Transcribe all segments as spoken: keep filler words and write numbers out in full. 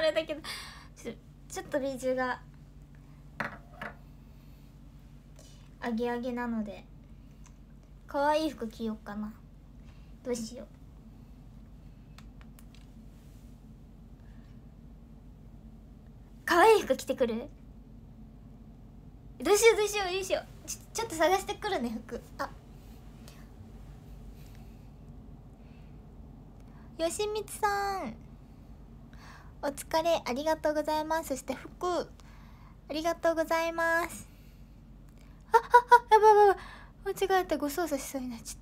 れだけど、ちょちょっとビジュがアゲアゲなので可愛い服着ようかな。どうしよう。可愛い服着てくる。どうしようどうしようどうしよう。ちょちょっと探してくるね服。あ、よしみつさんお疲れ、ありがとうございます。そして服ありがとうございます。あああ、やばいやばいやばい、間違えた、ご操作しそうになっちゃった。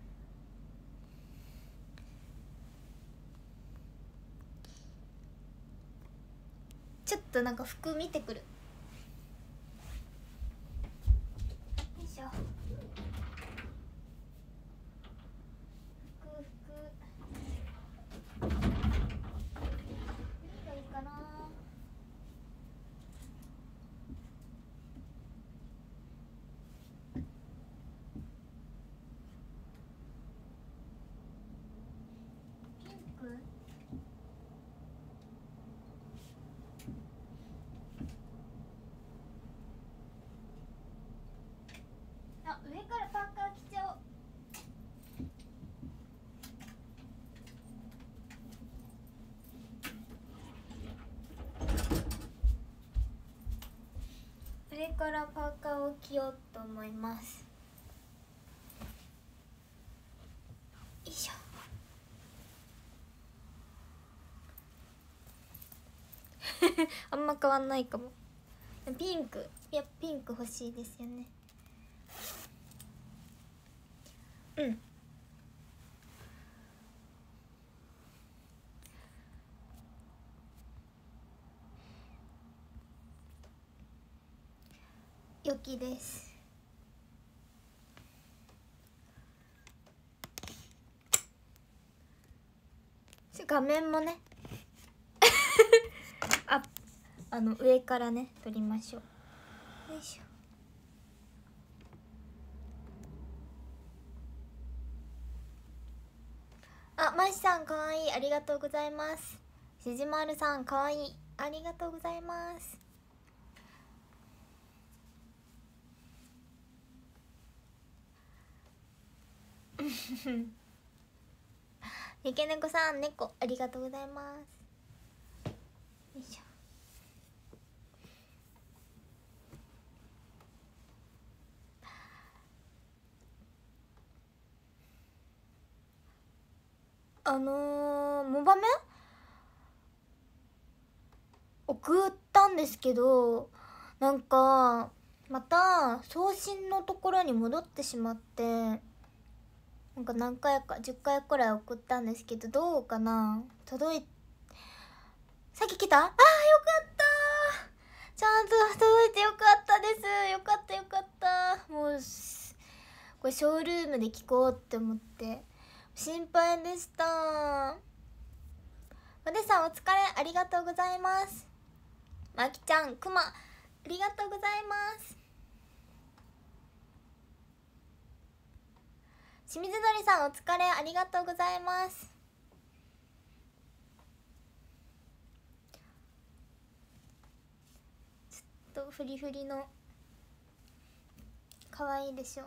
ちょっとなんか服見てくる。よいしょ。服服何がいいかな。ピンク、あ、上からパーカー着ちゃおう。上からパーカーを着ようと思います。よいしょ。あんま変わんないかも。ピンク、いやピンク欲しいですよね。うん。良きです。画面もねあ、あの上からね撮りましょう。よいしょ。あ、ましさんかわいい、ありがとうございます。しじまるさんかわいい、ありがとうございます。ゆけねこさん、猫ありがとうございます。よいしょ。あのー、モバメ送ったんですけど、なんかまた送信のところに戻ってしまって、なんか何回かじゅっかいくらい送ったんですけど、どうかな。届いさっき来た。あー、よかった、ちゃんと届いてよかったです。よかったよかった。もうこれショールームで聞こうって思って心配でした。までさんお疲れ、ありがとうございます。まきちゃん、くまありがとうございます。清水のりさんお疲れ、ありがとうございます。ちょっとフリフリのかわいいでしょ。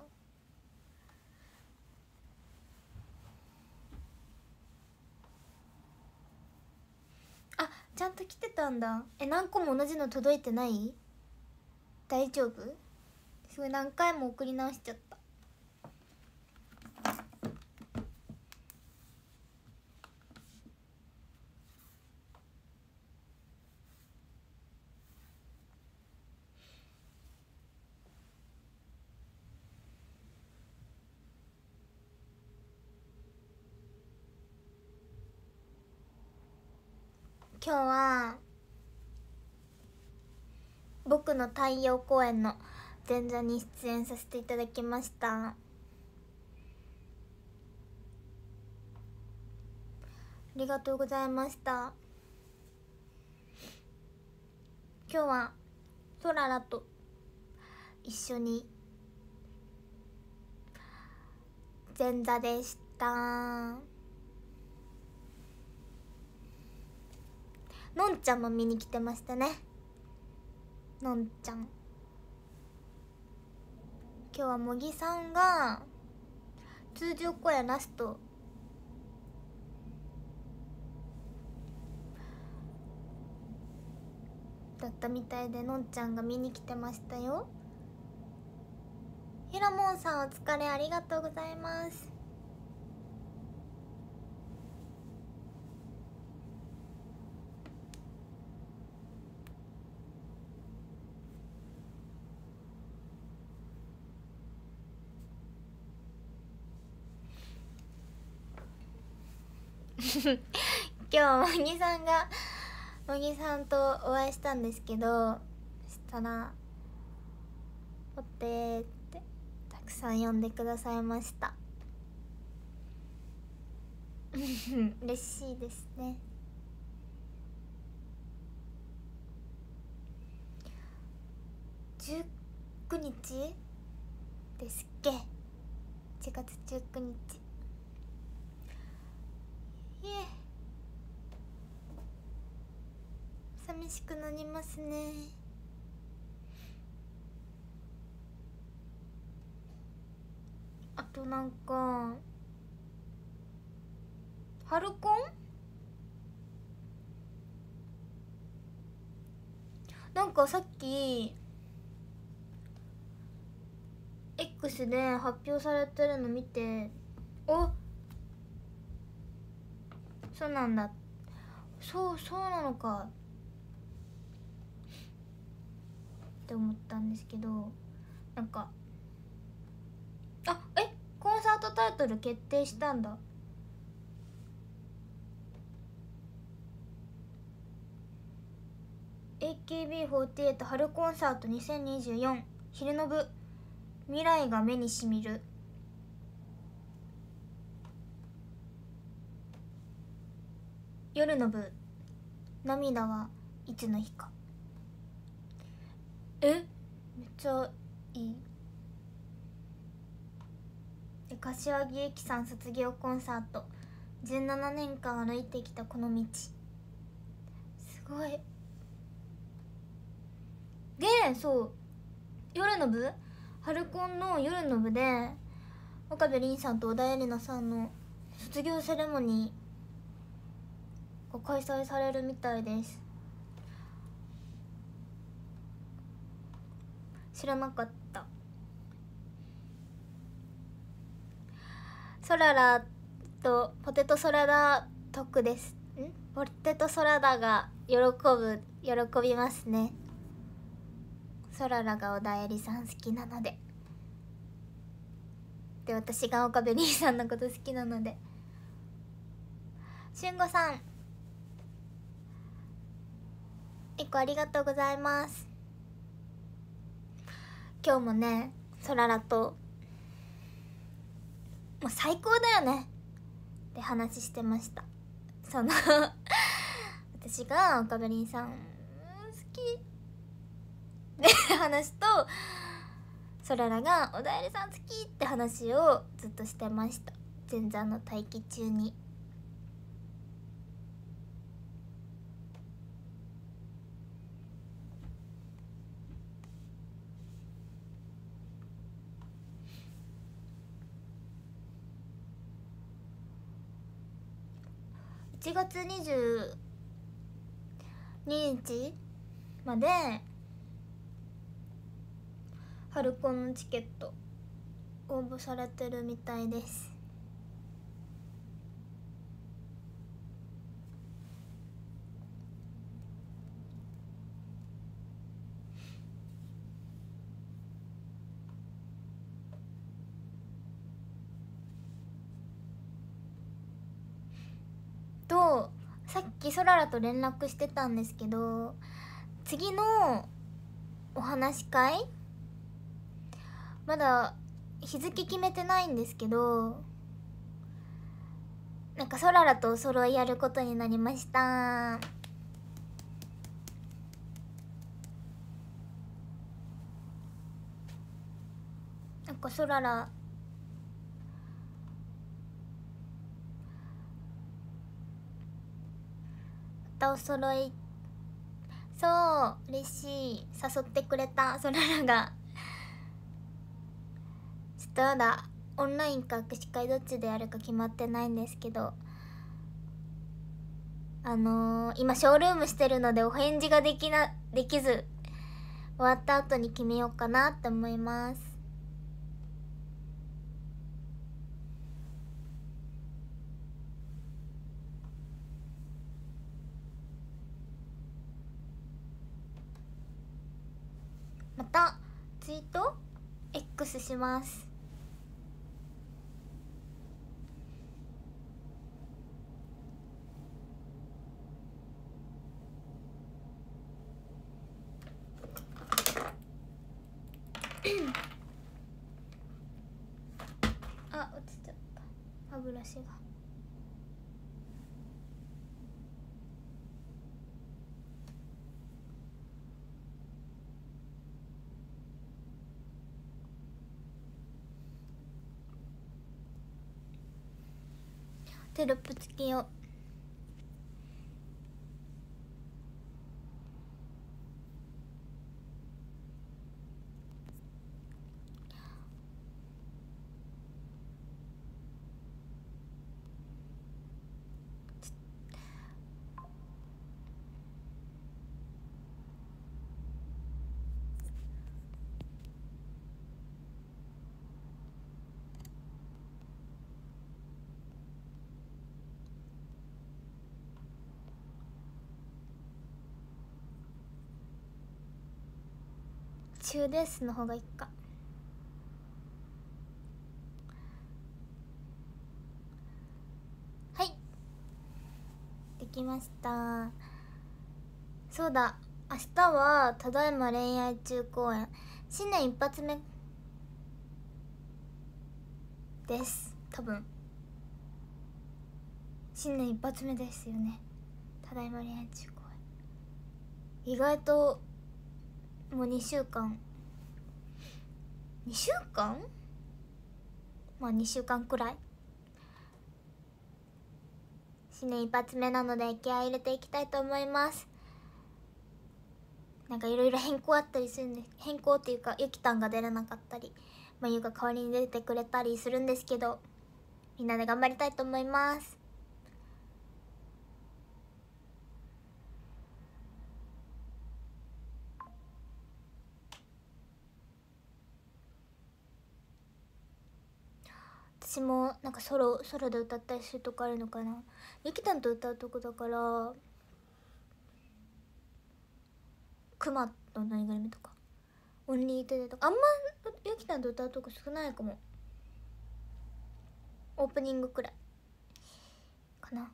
あ、ちゃんと来てたんだ。え、何個も同じの届いてない？大丈夫？すごい何回も送り直しちゃった。今日は僕の太陽公演の前座に出演させていただきました。ありがとうございました。今日はソララと一緒に前座でした。のんちゃんも見に来てましたね。のんちゃん、今日は茂木さんが通常公演ラストだったみたいで、のんちゃんが見に来てましたよ。ひらもんさん、お疲れ、ありがとうございます。今日茂木さんが茂木さんとお会いしたんですけど、そしたら「おって」ってたくさん呼んでくださいました。嬉しいですね。じゅうくにちですっけ。いちがつじゅうくにち。いえ、寂しくなりますね。あとなんか春コンなんかさっき X で発表されてるの見て、お、そうなんだ、そうそうなのかって思ったんですけど、なんかあえコンサートタイトル決定したんだ。エーケービーフォーティーエイト 春コンサートにせんにじゅうよん昼の部、未来が目にしみる。夜の部、涙はいつの日か。え、めっちゃいい。で、柏木由紀さん卒業コンサート、じゅうななねんかん歩いてきたこの道、すごい。で、そう夜の部、春コンの夜の部で岡部凛さんと小田絵里奈さんの卒業セレモニーが開催されるみたいです。知らなかった。ソララとポテトソラダ特です。んポテトソラダが喜ぶ喜びますね。ソララが小田絵里さん好きなので、で私が岡部凛さんのこと好きなので。しゅんごさん、いっこありがとうございます。今日もね、ソララともう最高だよねって話してました。その私が岡部凛さん好きって話と、ソララが小田絵里さん好きって話をずっとしてました、前座の待機中に。いちがつにじゅうににちまで春コンのチケット応募されてるみたいです。とさっきソララと連絡してたんですけど、次のお話し会まだ日付決めてないんですけど、なんかソララとお揃いやることになりました。なんかソララまたお揃いそう嬉しい、誘ってくれたそららが。ちょっとまだオンラインか握手会どっちでやるか決まってないんですけど、あのー、今ショールームしてるのでお返事ができなできず、終わった後に決めようかなって思います。またツイート X します。あ、落ちちゃった、歯ブラシが。テロップつけよう。中ですの方がいいか。はい、できました。そうだ、明日はただいま恋愛中公演、新年一発目です多分。新年一発目ですよね、ただいま恋愛中公演。意外ともうにしゅうかんにしゅうかんまあにしゅうかんくらい。新年一発目なので気合い入れていきたいと思います。なんかいろいろ変更あったりするんで、変更っていうかゆきたんが出れなかったり、まゆが代わりに出てくれたりするんですけど、みんなで頑張りたいと思います。私もなんかソロソロで歌ったりするとこあるのかな。ゆきたんと歌うとこだから、クマのぬいぐるみとかオンリーテレとか、あんまゆきたんと歌うとこ少ないかも。オープニングくらいかな。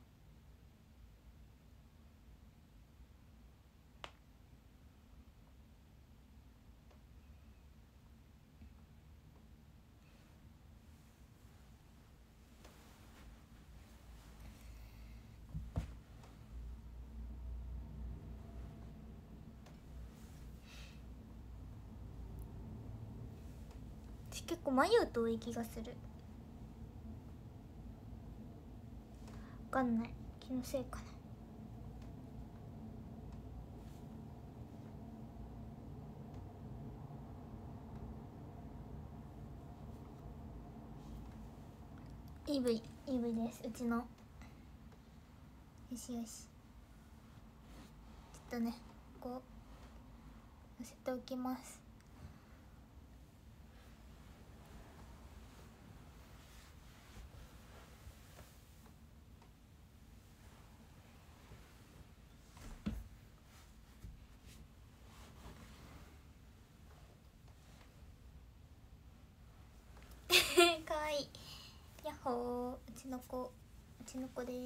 結構眉遠い気がする。わかんない、気のせいかな。イーブイ イーブイ ですうちの。よしよし、ちょっとねこう乗せておきます。かわいい。やっほー、うちの子、うちの子です。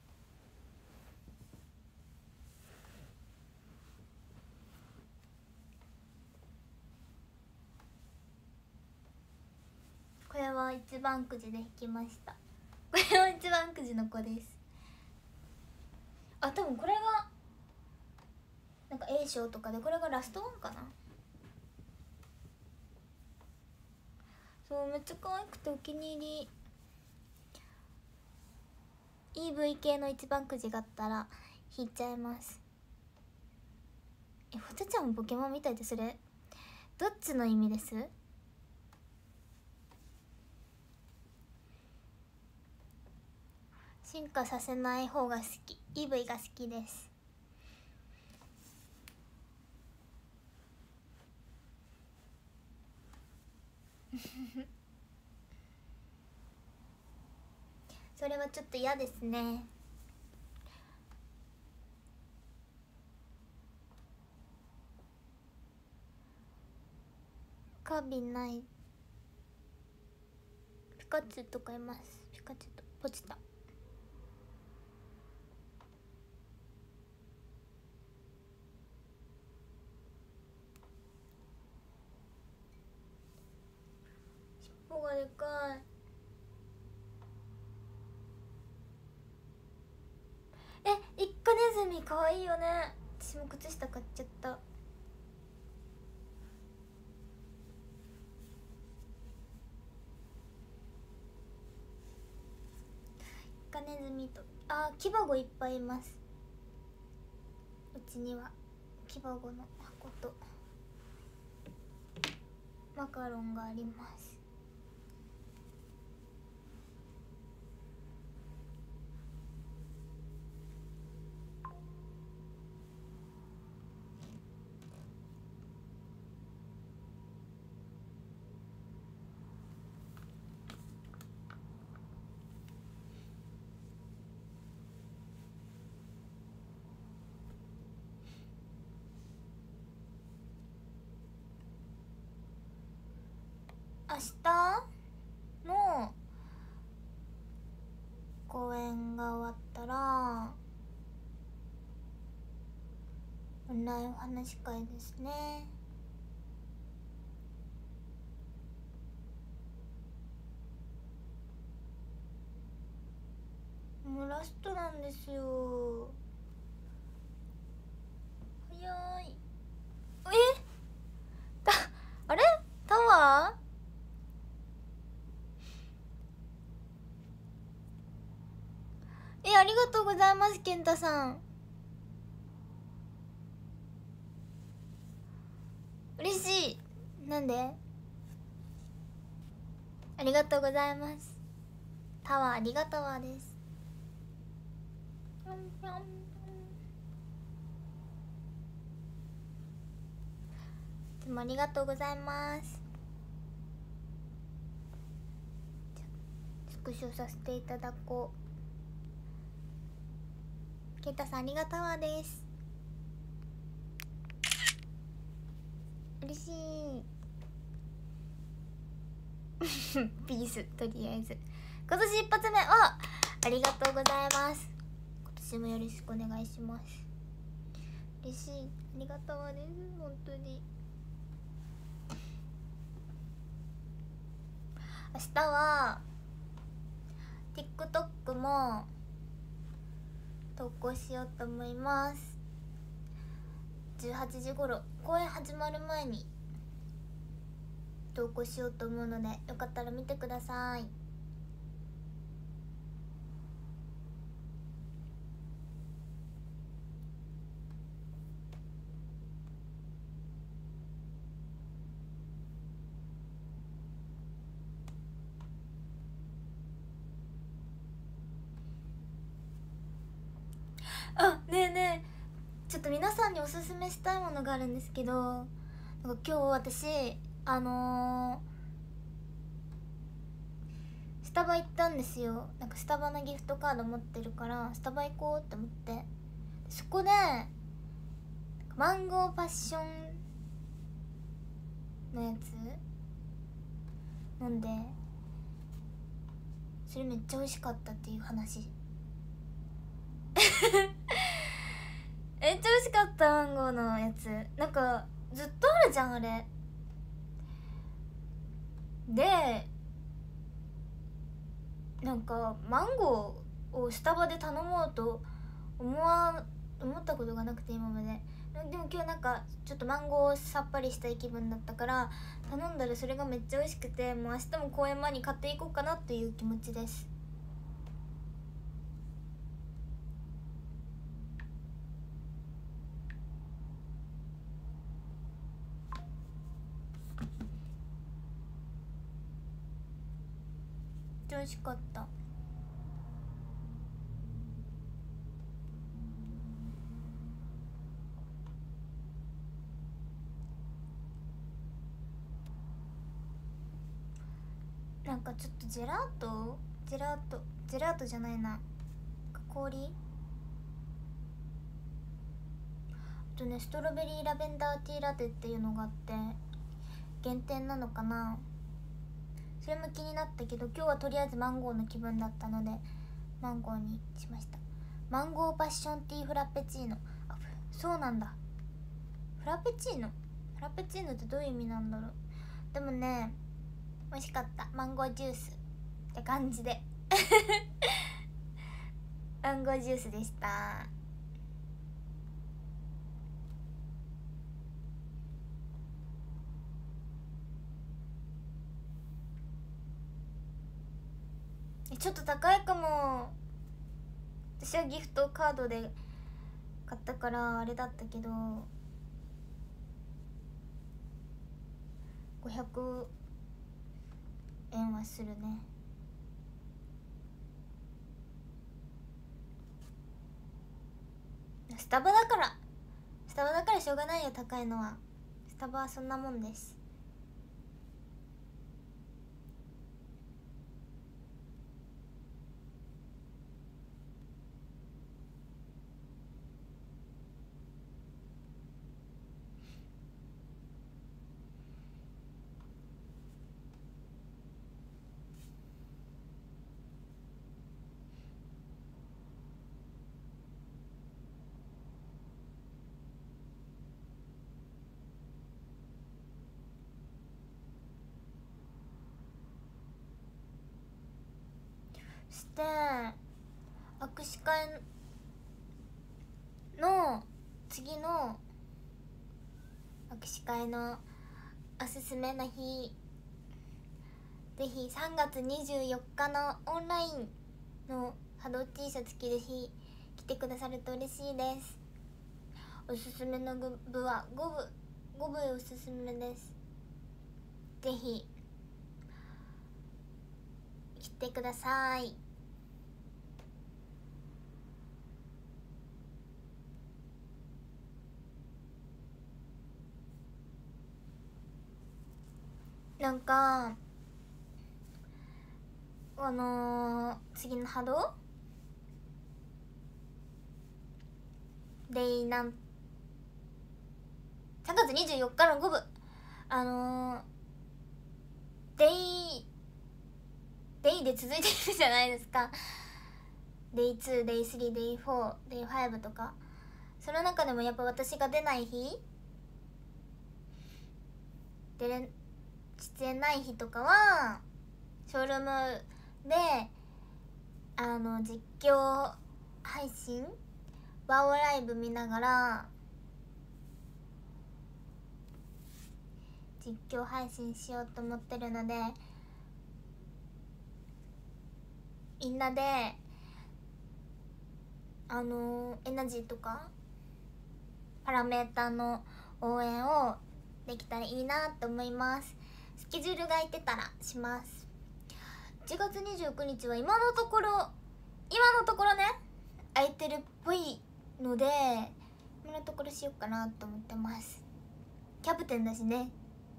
これは一番くじで引きました。これは一番くじの子です。あ、多分これがなんか A 賞とかで、これがラストワンかな。そう、めっちゃ可愛くてお気に入り。 イーブイ 系の一番くじがあったら引いちゃいます。 え、ふたちゃんもポケモンみたいってそれどっちの意味です？進化させない方が好き。 イーブイ が好きですそれはちょっと嫌ですね。カビない。ピカチュウとかいます。ピカチュウとポチタ。尻尾がでかい。え、一家ネズミかわいいよね。私も靴下買っちゃった。一家ネズミと、あー、キバゴいっぱいいます。うちにはキバゴの箱とマカロンがあります。明日の公演が終わったらオンラインお話し会ですね。もうラストなんですよ。早い。えたあれタワーえ、ありがとうございます、健太さん。嬉しい。なんで？ありがとうございます。タワーありがとうです。ぴょんぴょん。いつもありがとうございます。スクショさせていただこう。健太さんありがとうです。嬉しいピース。とりあえず今年一発目、あありがとうございます。今年もよろしくお願いします。嬉しい。ありがとうです。本当に明日は TikTok も投稿しようと思います。じゅうはちじ頃、公演始まる前に投稿しようと思うので、よかったら見てください。あ、ねえねえ、ちょっと皆さんにおすすめしたいものがあるんですけど、なんか今日私あのー、スタバ行ったんですよ。なんかスタバのギフトカード持ってるからスタバ行こうって思って、そこでマンゴーパッションのやつ飲んで、それめっちゃ美味しかったっていう話めっちゃ美味しかった。マンゴーのやつなんかずっとあるじゃんあれで。なんかマンゴーをスタバで頼もうと思わ思ったことがなくて今まで。でも今日なんかちょっとマンゴーさっぱりしたい気分だったから頼んだらそれがめっちゃ美味しくて、もう明日も公演前に買っていこうかなっていう気持ちです。 ちゃ美味しかった。なんかちょっとジェラートジェラートジェラートじゃないな、氷、あとねストロベリーラベンダーティーラテっていうのがあって限定なのかな、それも気になったけど今日はとりあえずマンゴーの気分だったのでマンゴーにしました。マンゴーパッションティーフラペチーノ。あ、そうなんだ、フラペチーノフラペチーノってどういう意味なんだろう。でもね美味しかった。マンゴージュースって感じでマンゴージュースでした。ちょっと高いかも。私はギフトカードで買ったからあれだったけどごひゃくえんはするね。スタバだからスタバだからしょうがないよ、高いのは。スタバはそんなもんです。して握手会の次の握手会のおすすめな日、ぜひさんがつにじゅうよっかのオンラインの波動 T シャツ着る日来てくださると嬉しいです。おすすめの部はごぶごぶおすすめです。ぜひ来てください。なんかあのー、次の波動でなんさんがつにじゅうよっかのごぶあのー、デイデイで続いてるじゃないですか。デイツー、デイスリー、デイフォー、デイファイブとか、その中でもやっぱ私が出ない日出れ出演ない日とかはショールームであの実況配信ワオライブ見ながら実況配信しようと思ってるので、みんなであのエナジーとかパラメーターの応援をできたらいいなと思います。スケジュールが空いてたらします。いちがつにじゅうくにちは今のところ今のところね空いてるっぽいので今のところしようかなと思ってます。キャプテンだしね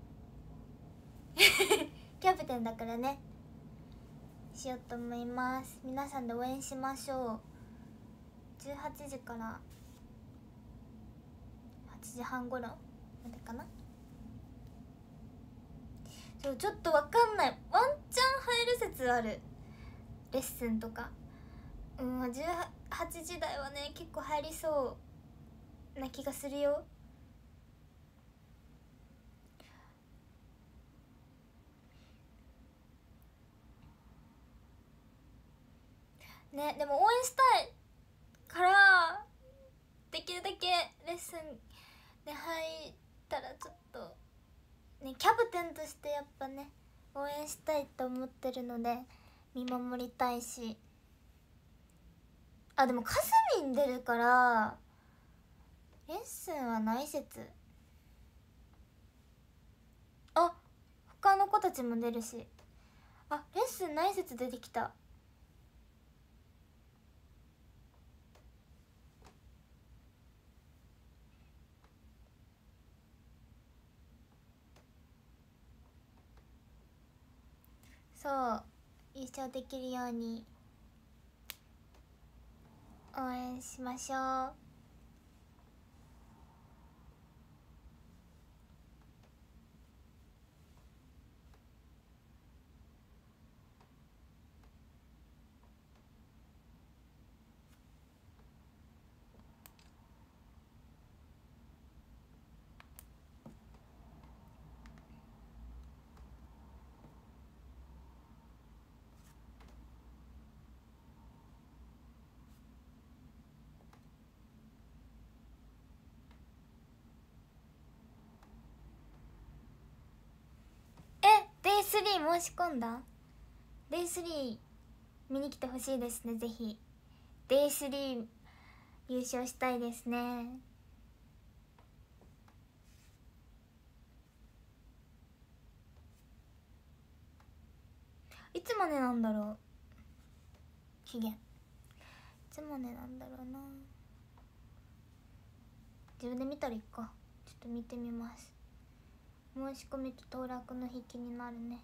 キャプテンだからねしようと思います。皆さんで応援しましょう。じゅうはちじからはちじはんごろまでかな。そうちょっとわかんない、ワンチャン入る説ある。レッスンとかうんじゅうはちじ台はね結構入りそうな気がするよ。ね、でも応援したいからできるだけレッスンで入ったらちょっとねキャプテンとしてやっぱね応援したいと思ってるので見守りたいし、あでもかすみん出るからレッスンはない説。あ他の子たちも出るし、 あ、レッスンない説出てきた。そう優勝できるように応援しましょう。デイスリー申し込んだ。デイスリー見に来てほしいですね。ぜひデイスリー優勝したいですね。いつまでなんだろう期限。いつまでなんだろうな。自分で見たらいいか。ちょっと見てみます。申し込みと当落の日気になるね。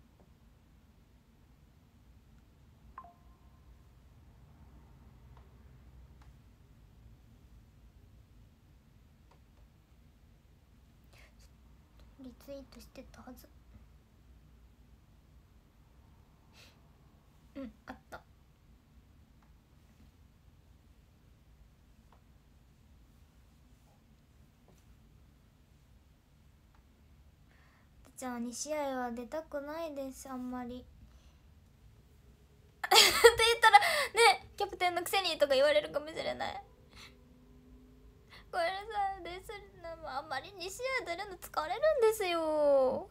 リツイートしてたはず。うん、あった。じゃあに試合は出たくないです、あんまりって言ったらね、キャプテンのくせにとか言われるかもしれない。ごめんなさいです。あんまりに試合出るの疲れるんですよ。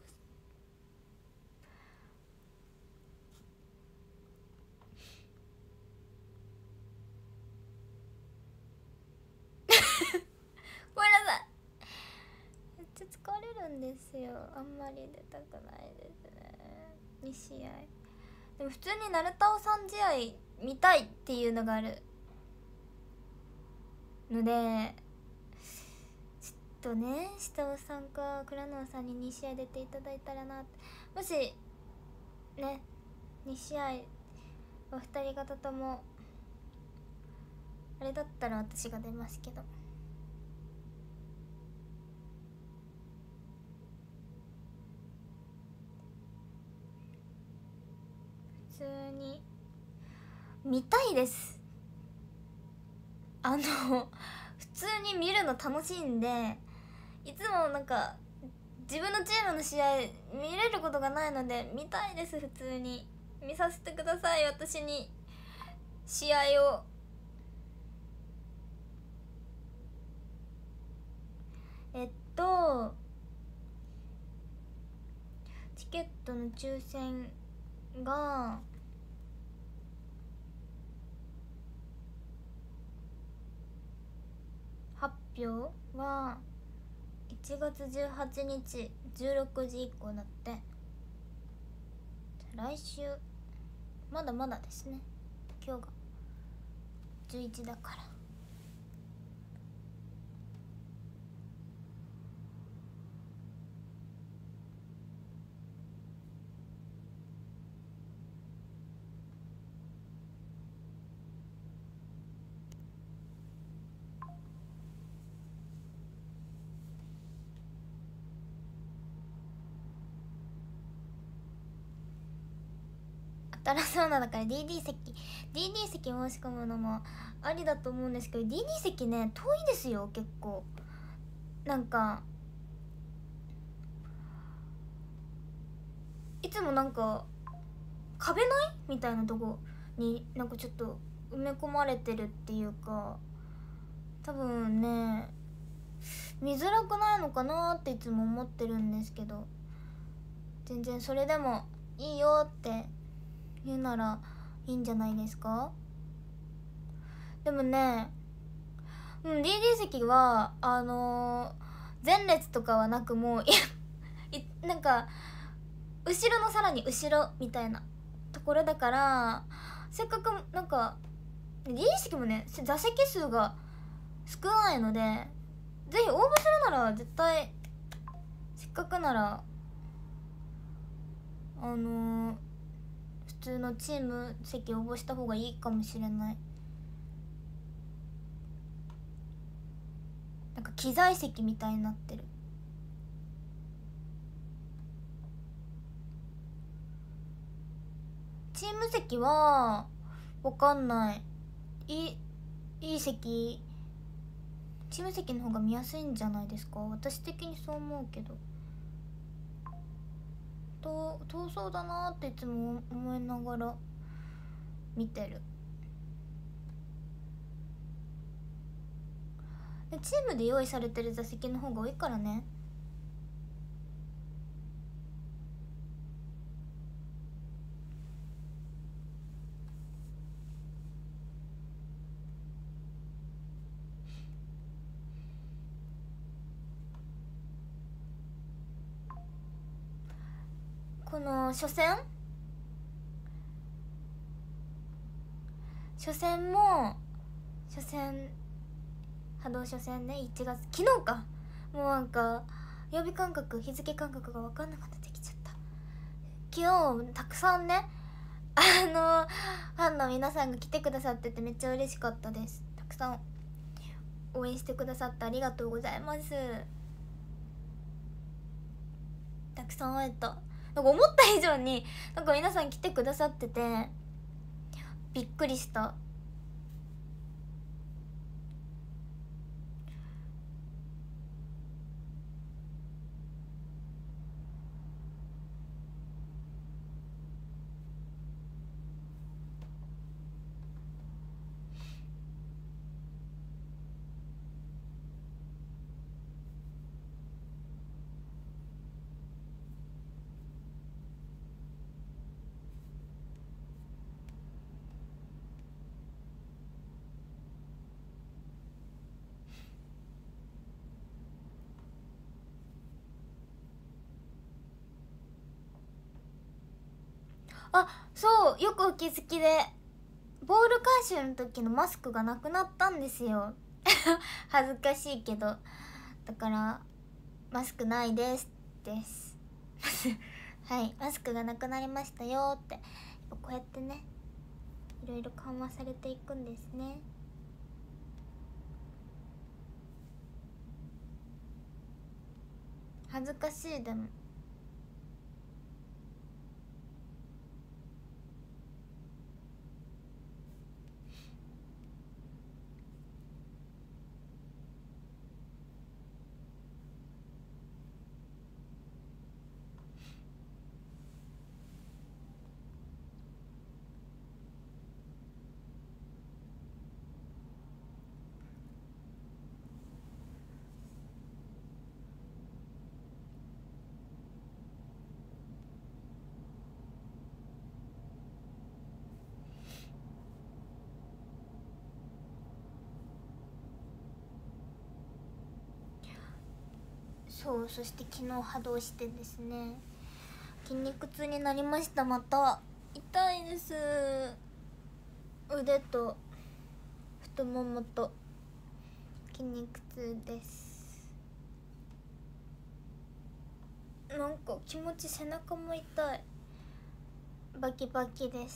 ごめんなさい、めっちゃ疲れるんですよ。あんまり出たくないですね、に試合。でも普通に鳴田尾さん試合見たいっていうのがあるので、ちょっとね、下尾さんか倉野さんにに試合出ていただいたらなって。もしねに試合お二人方ともあれだったら私が出ますけど。普通に見たいです。あの普通に見るの楽しいんで、いつもなんか自分のチームの試合見れることがないので見たいです。普通に見させてください、私に試合を。えっとチケットの抽選が発表はいちがつじゅうはちにちじゅうろくじ以降だって。来週まだまだですね。今日がじゅういちだから。当たらそうなだから ディーディー 席 ディーディー 席申し込むのもありだと思うんですけど、 ディーディー 席ね遠いですよ結構。なんかいつもなんか壁ないみたいなとこになんかちょっと埋め込まれてるっていうか、多分ね見づらくないのかなっていつも思ってるんですけど、全然それでもいいよって言うならいいんじゃないですか。でもね、うん、ディーディー 席はあのー、前列とかはなく、もういなんか後後ろのさらに後ろみたいなところだから、せっかくなんか自意識もね座席数が少ないので、ぜひ応募するなら絶対せっかくならあのー、普通のチーム席応募した方がいいかもしれない。なんか機材席みたいになってる。チーム席はわかんない。いいいい席、チーム席の方が見やすいんじゃないですか、私的にそう思うけど。と遠そうだなっていつも思いながら見てる。でチームで用意されてる座席の方が多いからね。この初戦初戦も初戦波動初戦ね、いちがつ、昨日か。もうなんか曜日感覚日付感覚が分かんなくなってきちゃった。昨日たくさんねあのファンの皆さんが来てくださっててめっちゃ嬉しかったです。たくさん応援してくださってありがとうございます。たくさん会えた。なんか思った以上になんか皆さん来てくださっててびっくりした。あ、そうよくお気づきで、ボール回収の時のマスクがなくなったんですよ恥ずかしいけど。だからマスクないですですはいマスクがなくなりましたよって。こうやってねいろいろ緩和されていくんですね。恥ずかしい。でもそう、そして昨日波動してですね、筋肉痛になりました。また痛いです。腕と太ももと筋肉痛です。なんか気持ち背中も痛い。バキバキです。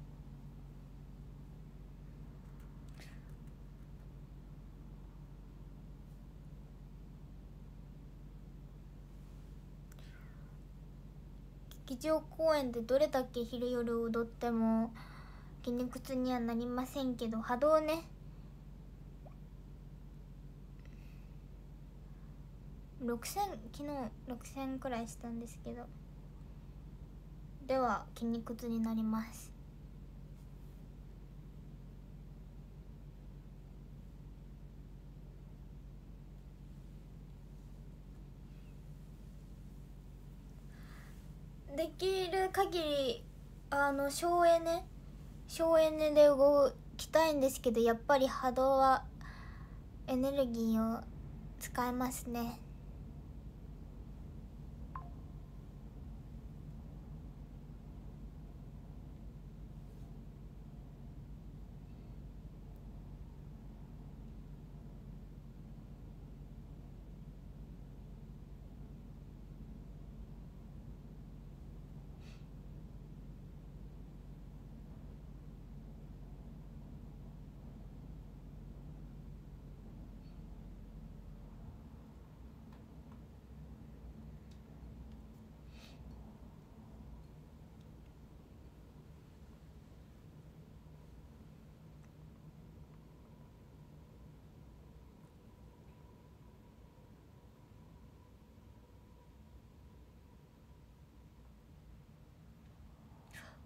劇場公演でどれだけ昼夜踊っても筋肉痛にはなりませんけど、波動ねろくせん、昨日ろくせんくらいしたんですけど、では筋肉痛になります。できる限りあの省エネ省エネで動きたいんですけど、やっぱり波動はエネルギーを使いますね。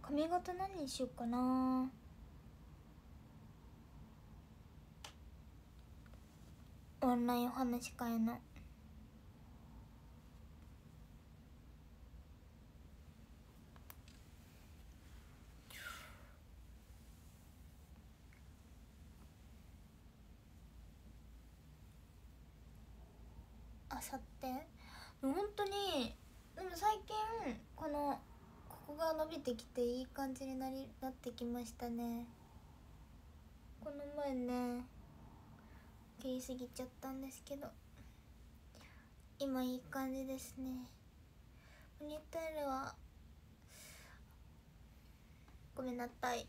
髪型何にしようかな。オンラインお話し会のあさって本当に。でも最近このここが伸びてきていい感じになりなってきましたね。この前ね切りすぎちゃったんですけど今いい感じですね。ポニーテールはごめんなさい。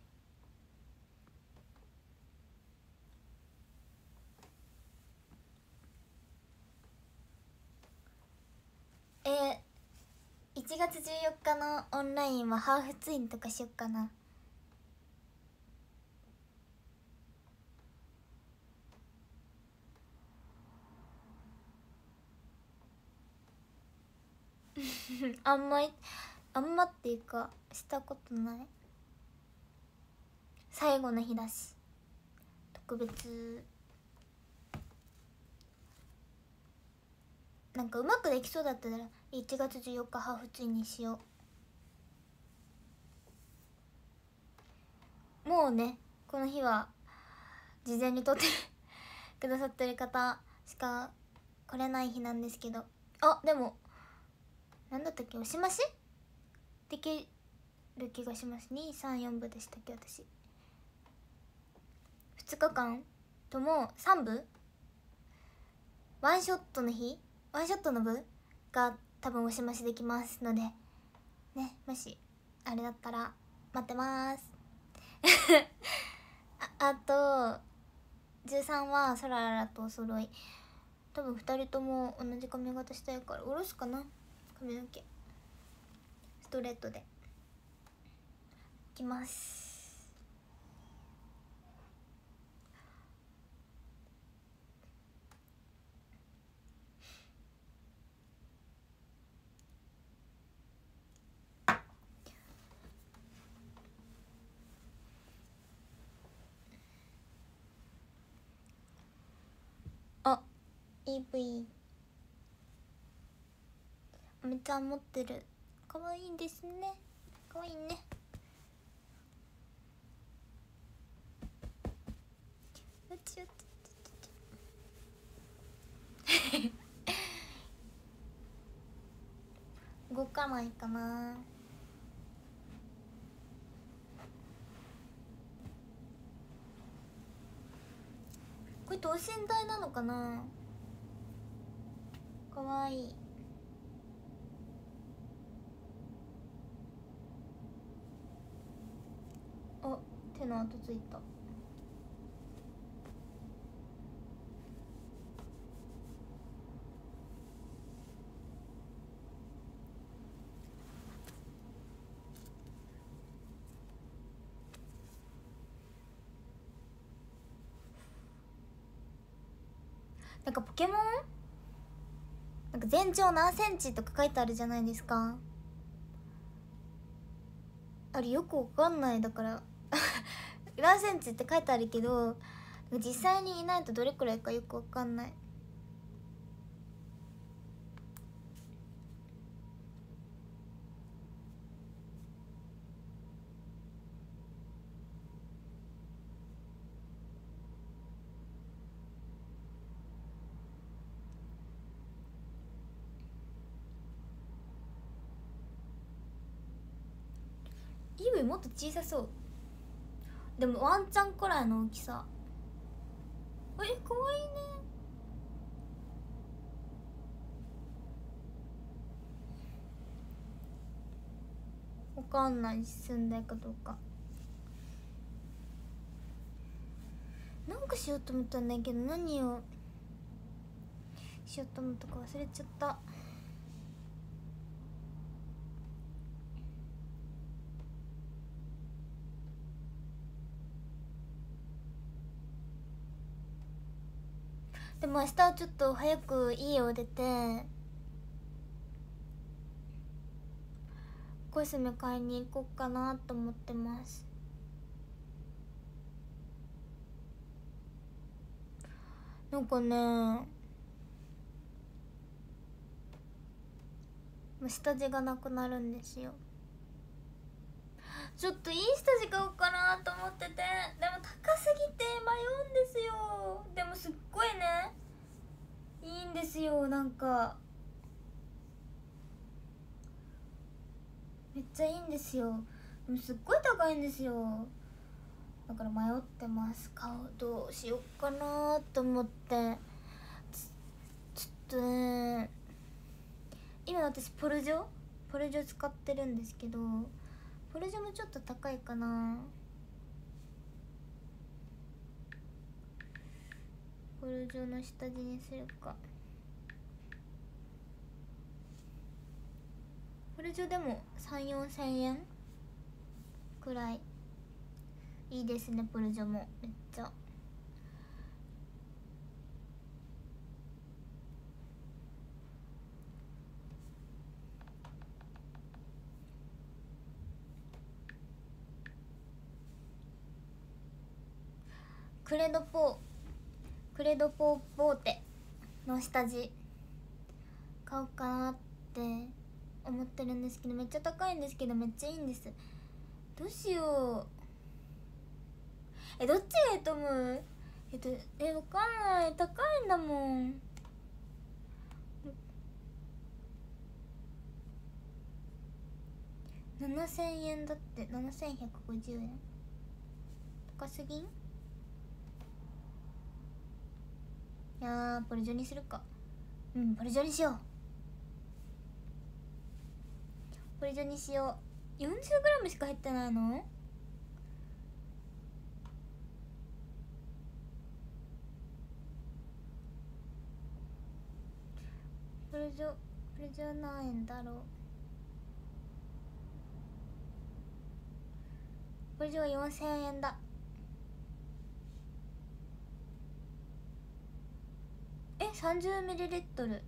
えー、いちがつじゅうよっかのオンラインはハーフツインとかしよっかな。あんまりあんまっていうかしたことない。最後の日だし特別なんかうまくできそうだったらいちがつじゅうよっかハーフツインにしよう。もうねこの日は事前に撮ってくださってる方しか来れない日なんですけど、あでもなんだったっけ、押し増しできる気がします。にさんよん部でしたっけ私。ふつかかんともさん部ワンショットの日ワンショットの部が多分押し増しできますのでね、もしあれだったら待ってますあ, あとじゅうさんはソラララとお揃い。多分ふたりとも同じ髪型したいから下ろすかな。髪の毛ストレートでいきます。あ イーブイ おめちゃん持ってる。かわいいですね。かわいいね。うちうち動かないかな。これ等身大なのかな。かわいい。あ、手の跡ついた。なんかポケモンなんか全長何センチとか書いてあるじゃないですか。あれよくわかんない。だから何センチって書いてあるけど実際にいないとどれくらいかよくわかんない。イブもっと小さそう。でもワンちゃんくらいの大きさ。え、かわいいね。わかんない住んだいかどうか。なんかしようと思ったんだけど何をしようと思ったか忘れちゃった。でも明日はちょっと早く家を出てコスメ買いに行こうかなと思ってます。なんかね下地がなくなるんですよ。ちょっといい下地買おうかなと思ってて、でも高すぎて迷うんですよ。でもすっごいねいいんですよ。なんかめっちゃいいんですよ。でもすっごい高いんですよ。だから迷ってます。買うどうしようかなと思って。ちょっとね今私ポルジョポルジョ使ってるんですけど、ポルジョもちょっと高いかな。ポルジョの下地にするか。ポルジョでもさんまんよんせんえんくらい。いいですねポルジョもめっちゃ。クレドポークレドポーボーテの下地買おうかなって思ってるんですけど、めっちゃ高いんですけどめっちゃいいんです。どうしよう。えどっちがいいと思う？えっとえわかんない。高いんだもん。ななせんえんだって。ななせんひゃくごじゅうえん高すぎん？いやーポルジョにするか。うんポルジョにしよう。ポルジョにしよう。 よんじゅうグラム しか入ってないの？ポルジョポルジョ何円だろう。ポルジョはよんせんえんだ。え さんじゅうミリリットル。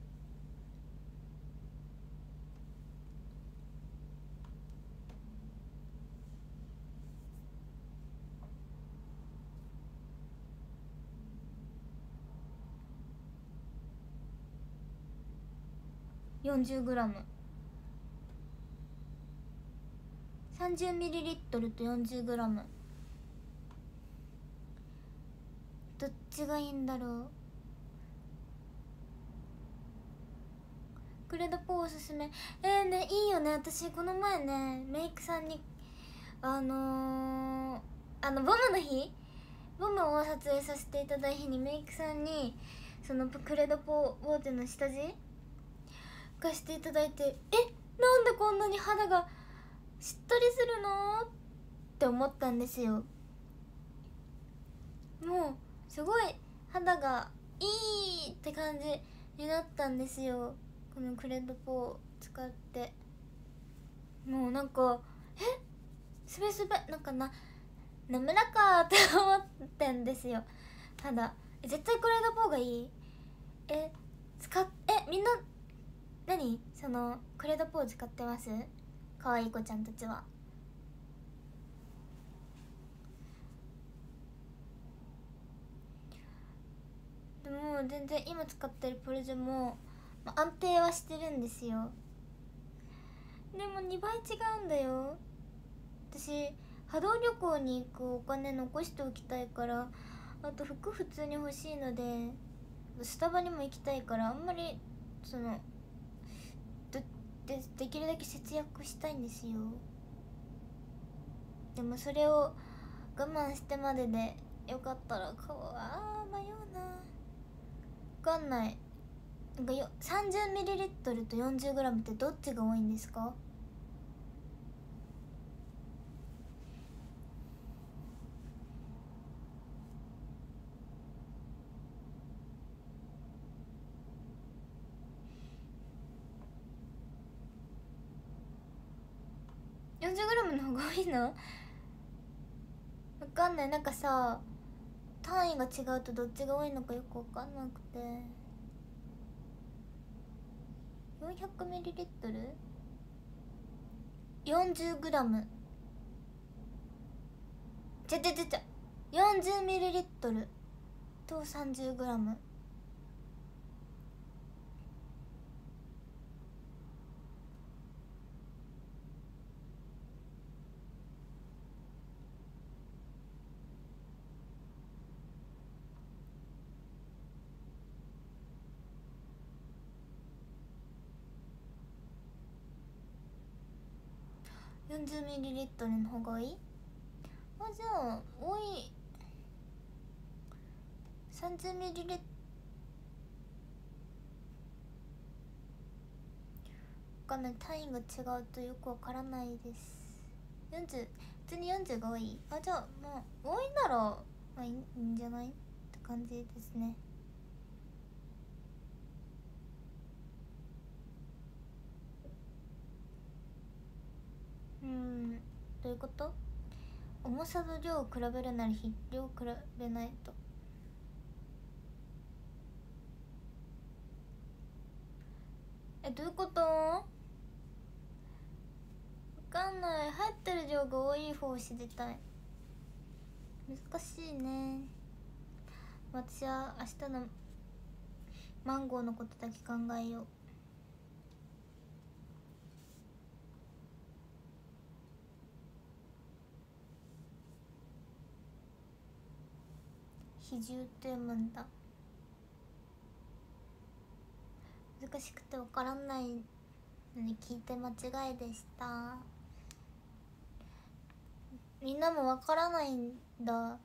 よんじゅうグラム。さんじゅうミリリットル と よんじゅうグラム。 どっちがいいんだろう。クレドポーおすすめ。えーねいいよね。私この前ねメイクさんにあのー、あのボムの日ボムを撮影させていただいた日にメイクさんにそのクレドポーボーテの下地貸していただいて、えなんでこんなに肌がしっとりするのって思ったんですよ。もうすごい肌がいいって感じになったんですよ、このクレドポを使って。もうなんかえすべすべなんかな滑らかって思ってんですよ肌。絶対クレドポがいい。え使っえみんな何そのクレドポー使ってます？可愛い子ちゃんたちは。でも全然今使ってるポルジョも、まあ、安定はしてるんですよ。でもにばい違うんだよ。私波動旅行に行くお金残しておきたいから、あと服普通に欲しいのでスタバにも行きたいから、あんまりそので, できるだけ節約したいんですよ。でもそれを我慢してまででよかったら買おう。あー迷うな。分かんない。なんかよ さんじゅうミリリットル と よんじゅうグラム ってどっちが多いんですか？よんじゅうグラム の方が多いの？分かんない。なんかさ単位が違うとどっちが多いのかよく分かんなくて。 よんひゃくミリリットルよんじゅうグラム、ちゃちゃちゃちゃ よんじゅうミリリットル と さんじゅうグラム。よんじゅうミリリットル の方がいい？あ、じゃあ多い さんじゅうミリリットル。わかんない、単位が違うとよくわからないです。よんじゅう、普通によんじゅうが多い。あ、じゃあまあ多いならまあいいんじゃないって感じですね。うーん、どういうこと？重さの量を比べるなら質量を比べないと。え、どういうこと？わかんない。入ってる量が多い方を知りたい。難しいね。私は明日のマンゴーのことだけ考えよう。比重って読むんだ。難しくて分からないのに聞いて間違いでした。みんなも分からないんだ。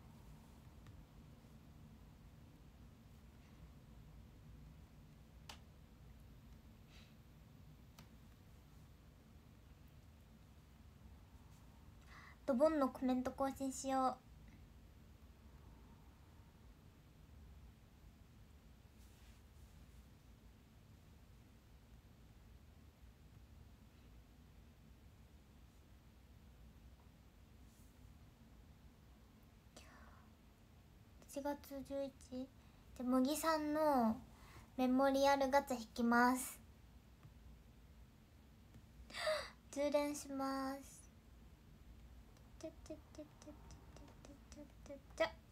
ドボンのコメント更新しよう。しちがつじゅういちにち、じゃあ茂木さんのメモリアルガチャ引きます。充電します。ちゃちゃちゃちゃちゃちゃちゃちゃちゃ。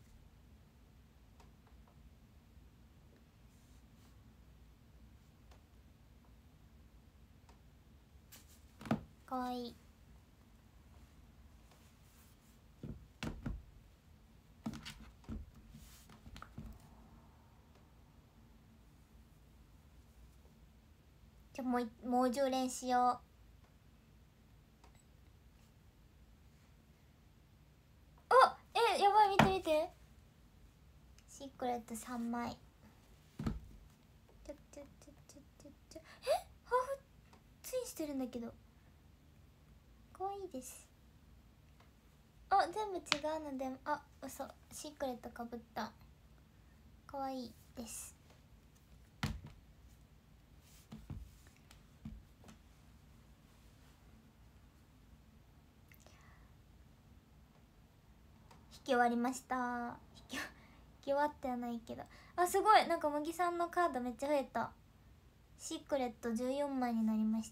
かわいい。じゃあもうもう充電しよう。あ、え、やばい、見て見て。シークレットさんまい。ちょちょちょちょちょちょ。え、ハーフツインしてるんだけど。かわいいです。あ、全部違うので、あ、嘘、シークレットかぶった。かわいいです。引き終わりました。引き引き終わってはないけど、あ、すごい、なんか茂木さんのカードめっちゃ増えた。シークレットじゅうよんまいになりました。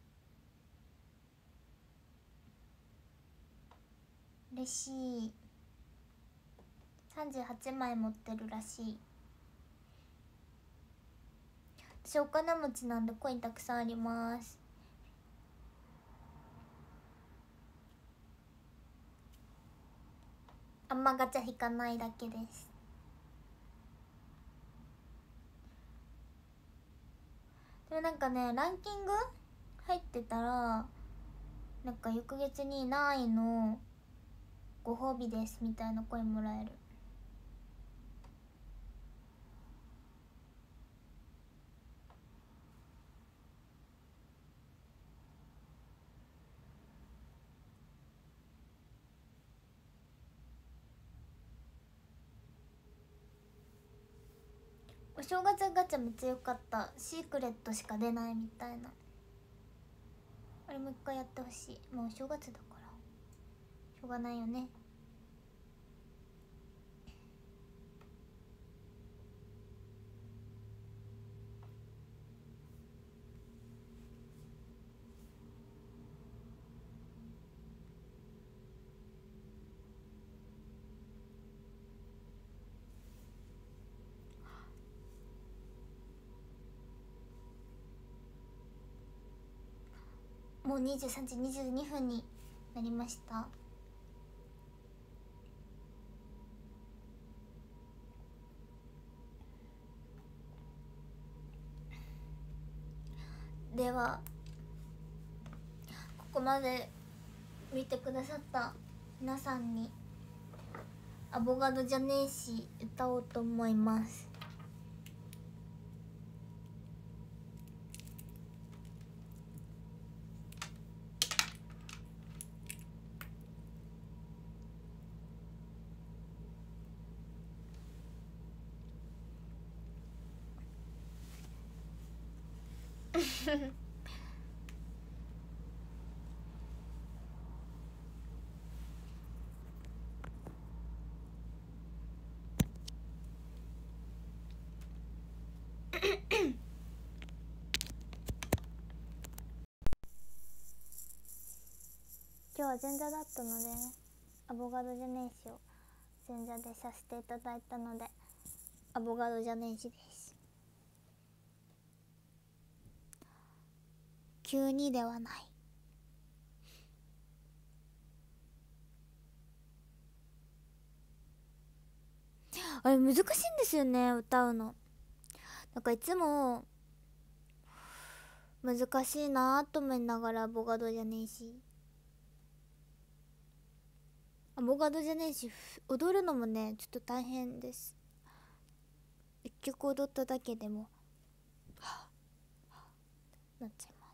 嬉しい。さんじゅうはちまい持ってるらしい。私お金持ちなんでコインたくさんあります。あんまガチャ引かないだけです。でもなんかね、ランキング入ってたらなんか翌月に何位のご褒美ですみたいな声もらえる。お正月ガチャめっちゃ良かった。シークレットしか出ないみたいな。あれもう一回やってほしい。もうお正月だからしょうがないよね。 もうにじゅうさんじにじゅうにふんになりました。ではここまで見てくださった皆さんにアボガドじゃねえし歌おうと思います。今日は前座だったので、アボガドじゃねえしを前座でさせていただいたので、アボガドじゃねえしです。急にではない。あれ難しいんですよね、歌うの。なんかいつも難しいなと思いながらアボガドじゃねえしアボガドじゃねえし踊るのもねちょっと大変です。一曲踊っただけでもはぁはぁなっちゃいます。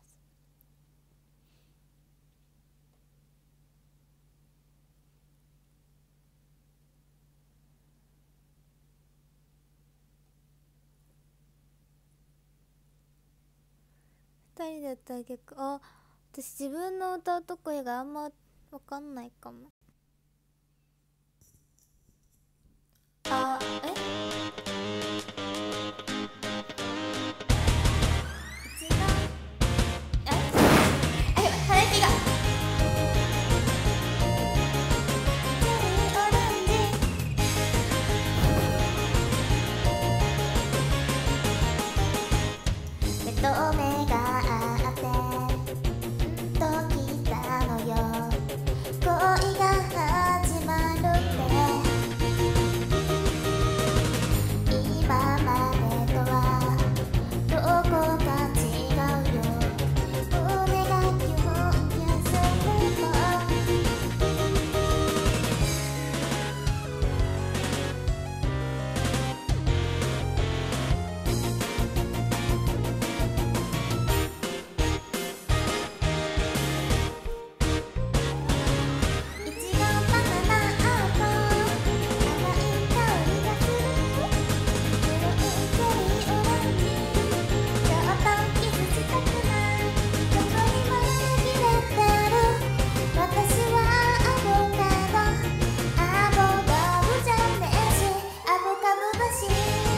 ふたりで歌う曲、あ、私自分の歌うとこ以外あんま分かんないかも。あ、え一番ええ鼻息がオレンジ目と目が合ってときたのよ恋が始まるって今までとはどこか違うよ胸がキュンキュンするのいちごバナナアーモン甘い香りがするブルーチェリーオレンジちょっとキスしたくないどこにも紛れてる私はアボカドアボカドじゃねえしアボカドだし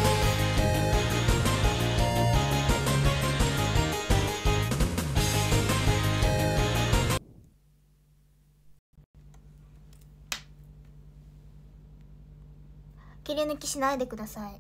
切り抜きしないでください。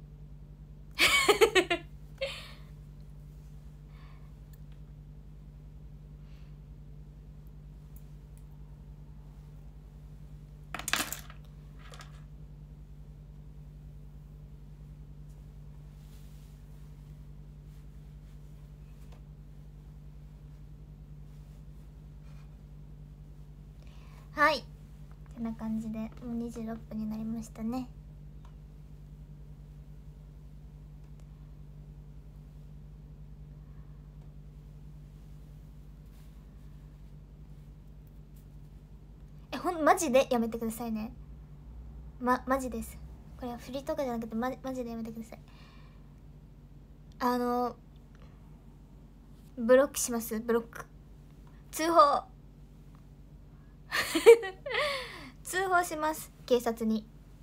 はい、てな感じでもうにじゅうろっぷんになりましたね。え、ほんマジでやめてくださいね。まマジです。これは振りとかじゃなくてママジでやめてください。あのブロックします。ブロック通報通報します、警察に。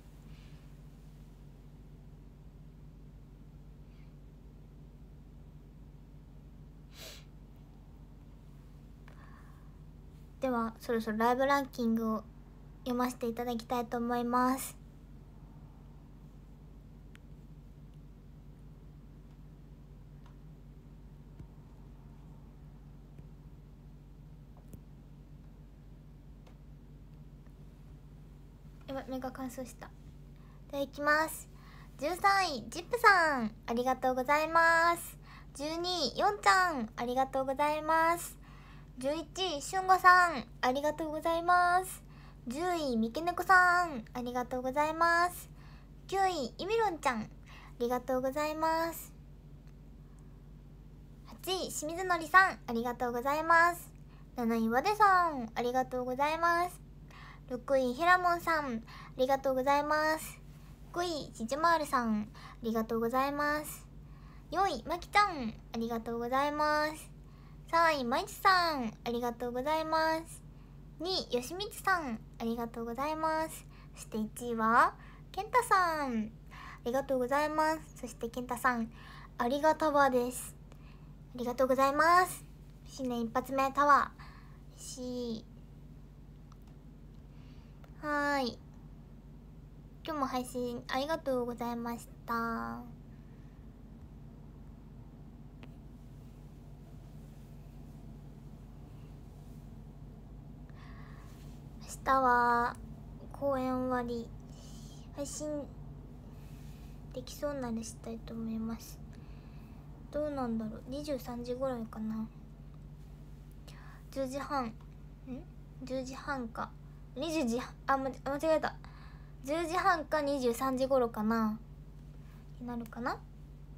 ではそろそろライブランキングを読ませていただきたいと思います。 やばい、目が乾燥した。ではいきます。じゅうさんいジップさん、ありがとうございます。じゅうにいヨンちゃん、ありがとうございます。じゅういちいしゅんごさん、ありがとうございます。じゅういみけねこさん、ありがとうございます。きゅういいみろんちゃん、ありがとうございます。はちい清水のりさん、ありがとうございます。なないわでさん、ありがとうございます。ろくいひらもんさん、ありがとうございます。ごいしじまーるさん、ありがとうございます。よいまきちゃん、ありがとうございます。さんいまいちさん、ありがとうございます。にいよしみつさん、ありがとうございます。そしていちいはけんたさん、ありがとうございます。そしてけんたさん、ありがたわです。ありがとうございます。新年一発目タワーしはーい、今日も配信ありがとうございました。明日は公演終わり、配信できそうならしたいと思います。どうなんだろう、にじゅうさんじぐらいかな。じゅうじはんんじゅうじはんかにじゅうじ、あ、間違えた、じゅうじはんかにじゅうさんじ頃かなになるかな。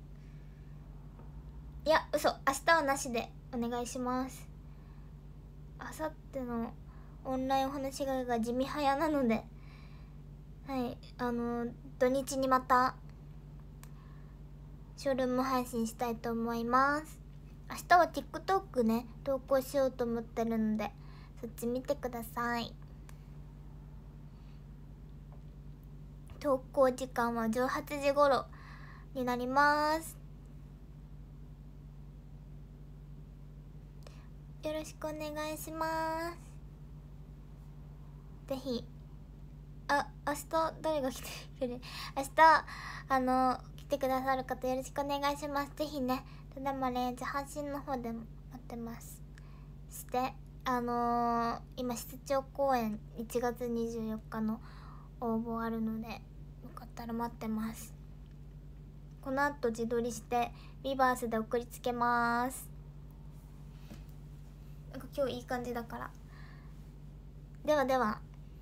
いや嘘、明日はなしでお願いします。あさってのオンラインお話し会が地味早なので、はい、あの土日にまたショールーム配信したいと思います。明日は TikTok ね投稿しようと思ってるので、そっち見てください。投稿時間はじゅうはちじ頃になります。よろしくお願いします。ぜひ、あ、明日誰が来てくれる明日あの来てくださる方よろしくお願いします。ぜひね、ただまレンジ配信の方でも待ってます。して、あのー、今室長公演いちがつにじゅうよっかの応募あるので、よかったら待ってます。この後自撮りしてリバースで送りつけます。なんか今日いい感じだから。ではでは、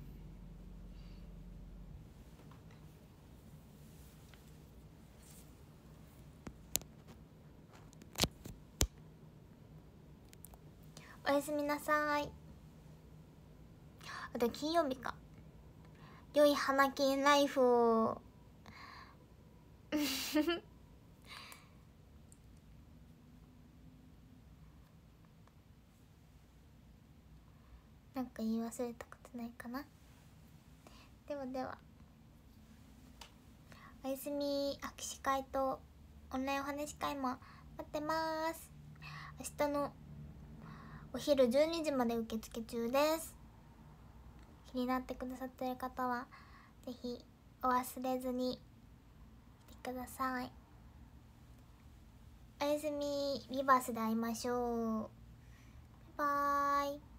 おやすみなさい。あと金曜日か。良い花金ライフをなんか言い忘れたことないかな。ではでは、おやすみ。握手会とオンラインお話し会も待ってます。明日のお昼じゅうにじまで受付中です。気になってくださってる方はぜひお忘れずに来てください。おやすみ。リバースで会いましょう。バイバーイ。